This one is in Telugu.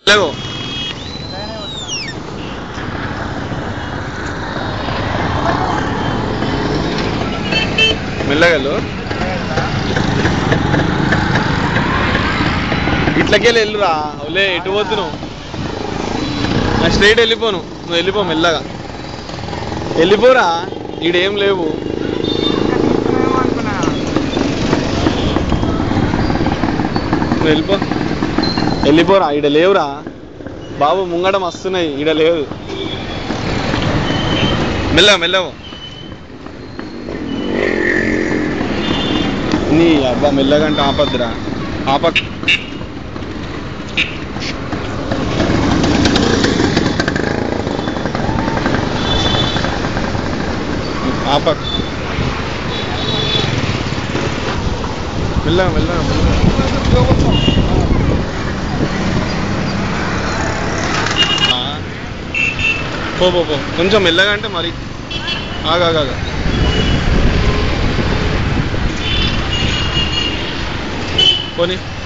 లేవు మెల్లగలు ఇట్లకెళ్ళి వెళ్ళురా అవులే ఎటు పోతున్నావు నా స్ట్రైట్ వెళ్ళిపోను నువ్వు వెళ్ళిపో మెల్లగా వెళ్ళిపోరా ఈడేం లేవు నువ్వు వెళ్ళిపోరా ఈడ లేవురా బాబు ముంగడం వస్తున్నాయి ఈడ లేదు మెల్లగా మెల్లగా నీ అబ్బా మెల్లగంటే ఆపద్దురా ఆపక్ ఆపక్ మెల్లగా మెల్లగా పో పో పో కొంచెం మెల్లగా అంటే మరి ఆగాగా పోనీ